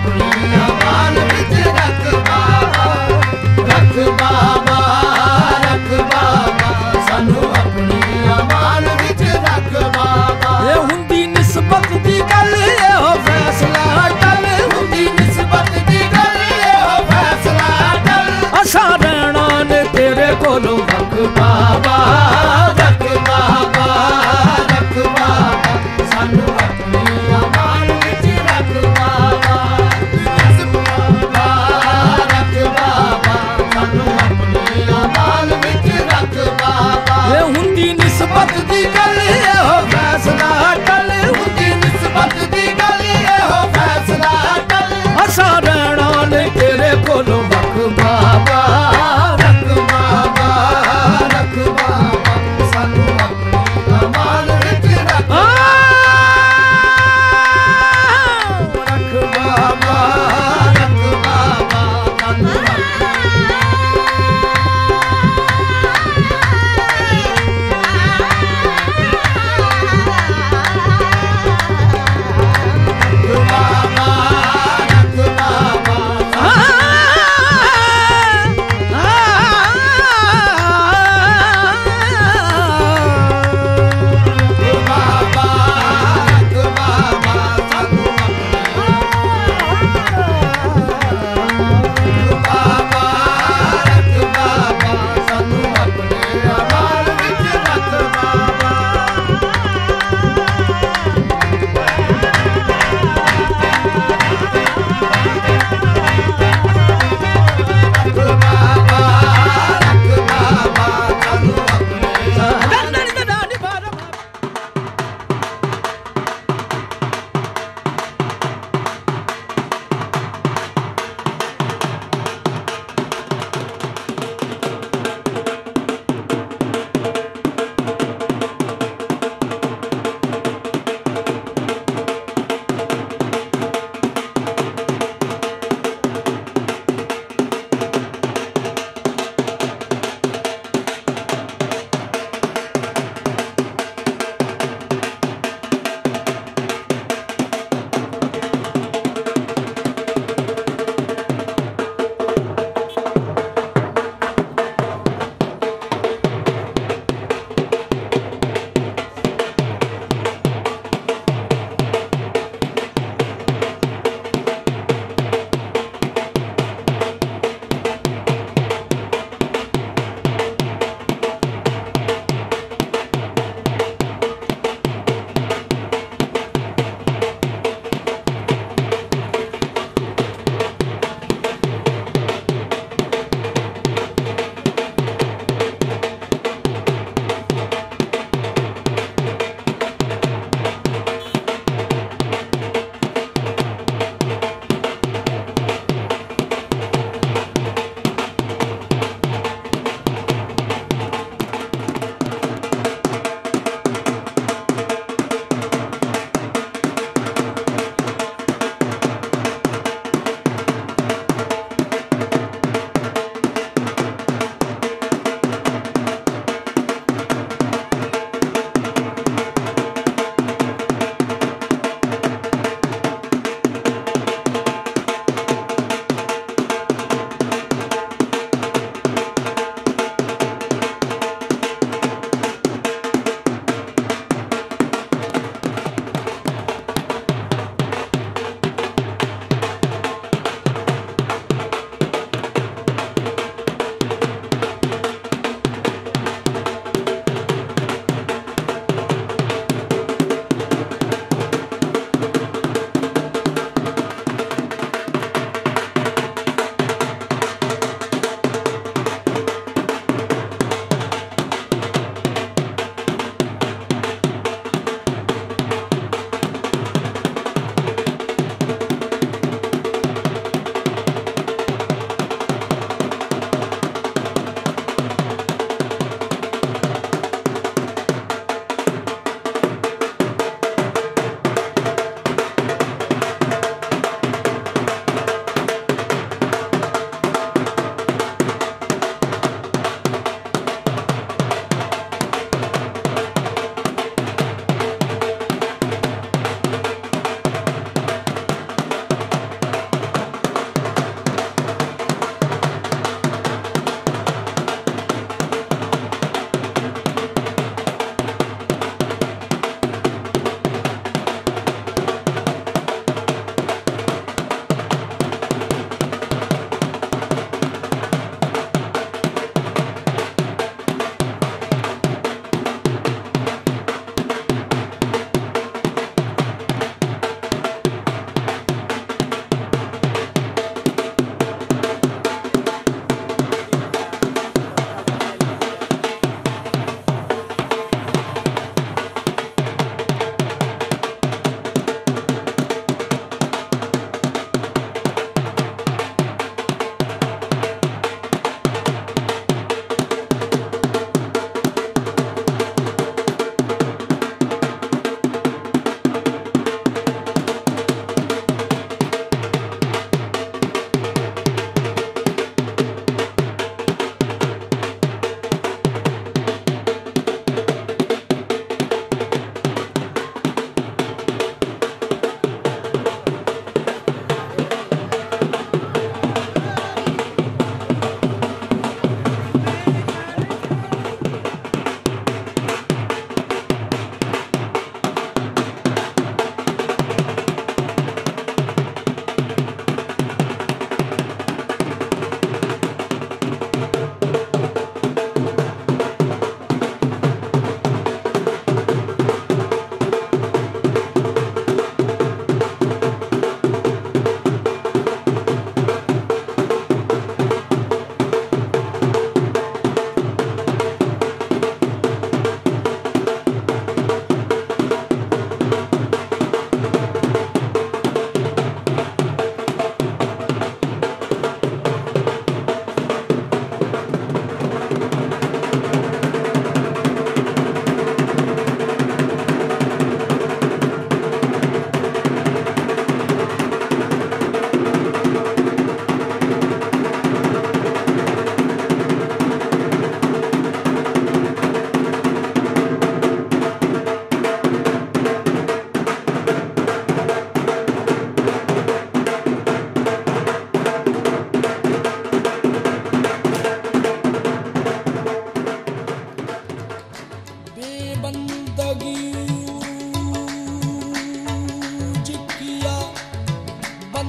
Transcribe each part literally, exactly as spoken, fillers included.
अपनी अमान विच रख बाबा, रख बाबा, रख बाबा, सानू अपनी अमान विच रख बाबा। ये हुंदी निस्बत दी गल एहो फैसला टल, हुंदी निस्बत दी गल एहो फैसला टल, असां रहना ने तेरे कोलों रख बाबा, रख बाबा, रख बाबा, सानू अपनी अमान विच रख बाबा, बाबा, रख बाबा, सानू अपनी अमान विच रख बाबा। ये हुंदी निस्बत दी गल एहो फैसला टल, हुंदी निस्बत दी गल एहो फैसला टल, असां रहना ने तेरे कोलों रख बाबा, रख बाबा, रख बाबा, सानू अपनी अमान विच रख रख बाबा, रख बाबा, सानू रख बाबा, रख बाबा,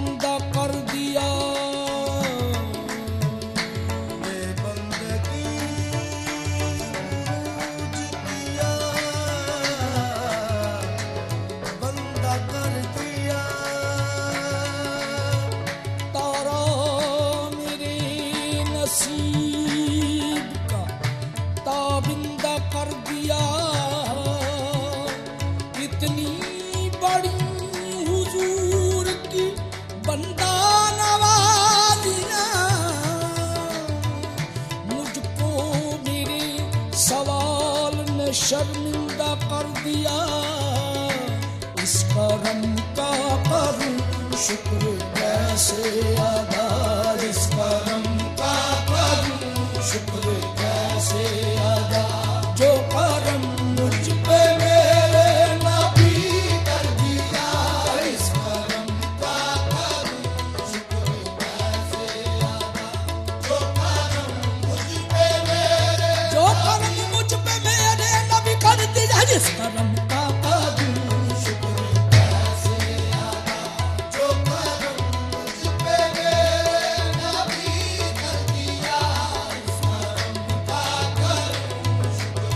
बंदा कर दिया बंदा कर दिया तारा मेरे नसीब का ताबिंदा कर दिया इतनी बड़ी हुजूर की बंदा नवाजिया मुझको मेरे सवाल ने शर्मिंदा कर दिया इस करम का करूं शुक्र कैसे अदा इस करम का करूं शुक्र कैसे अदा जो करम मुझ पे मेरे नबी कर दिया इस करम का करूं शुक्र कैसे अदा जो करम मुझ पे मेरे जो करम मुझ पे मेरे नबी कर दिया इस करम का करूं शुक्र कैसे अदा जो करम मुझ पे मेरे नबी कर दिया इस करम का करूं शुक्र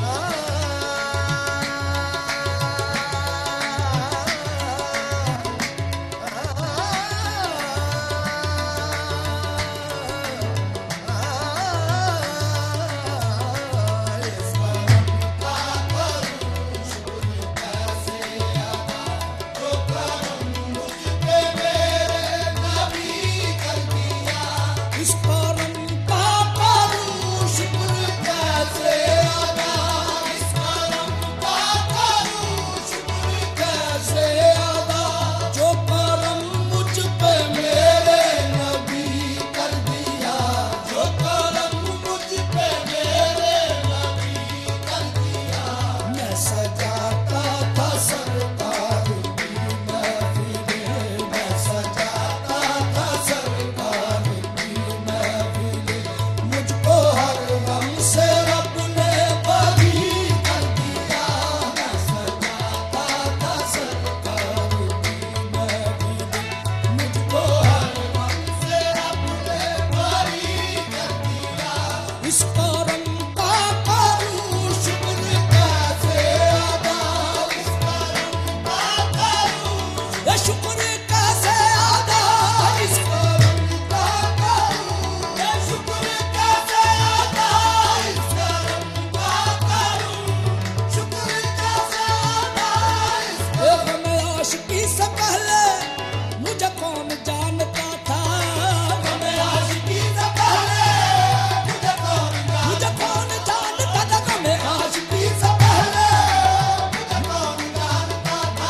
इस करम का करूं शुक्र कैसे अदा इस करम का करूं शुक्र कैसे अदा जो करम मुझ पे मेरे नबी कर दिया जो करम मुझ पे मेरे नबी कर दिया मैं सजाता था सरकार की महफिलें मैं सजाता था सरकार की महफिलें मुझको हर गम से रब ने बरी कर दिया मैं सजाता था सरकार की महफिलें मुझको हर गम से रब ने बरी कर दिया इस करम का करूं शुक्र कैसे अदा इस करम का करूं ये शुक्र कैसे अदा इस करम का करूं ये शुक्र कैसे अदा इस करम का करूं शुक्र कैसे अदा इस करम में आशिकी से पहले मुझे कौन जानता था मैं आशिकी से पहले मुझे कौन मुझे कौन जानता था मैं आशिकी से पहले मुझे कौन जानता था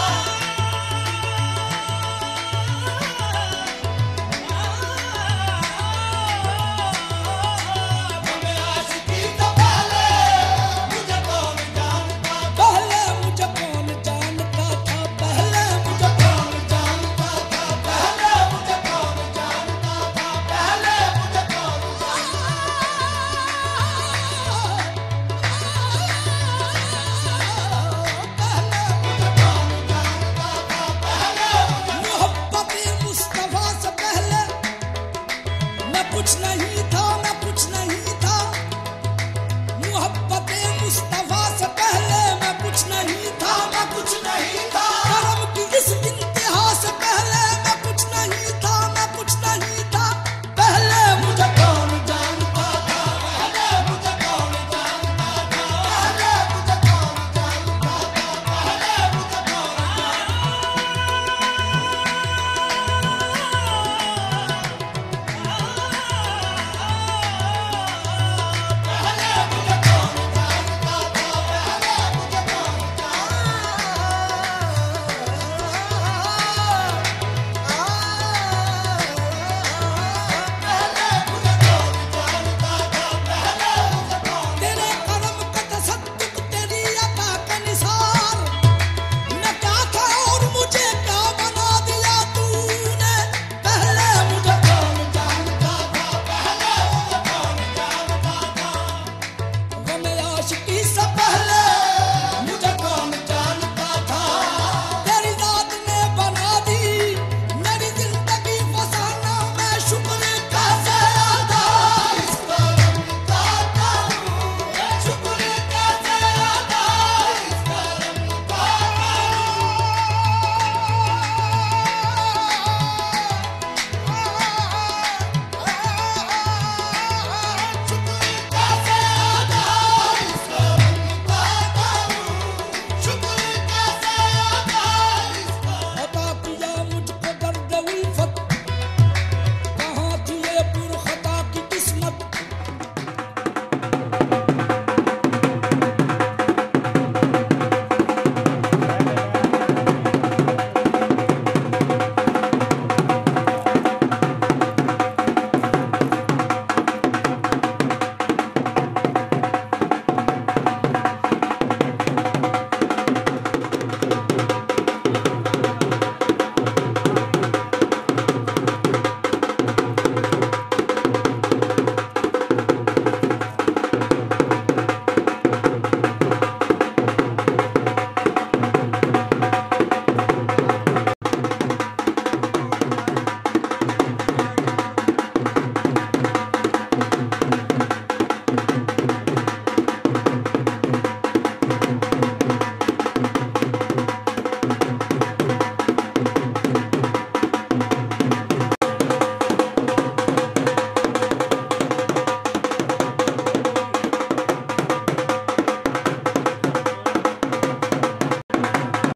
मैं आशिकी से पहले मुझे कौन जानता पहले मुझे कौन जानता था पहले मुझे कौन जानता था पहले मुझे कौन जानता था पहले मुझे कौन मोहब्बत मुस्तफा से पहले मैं कुछ नहीं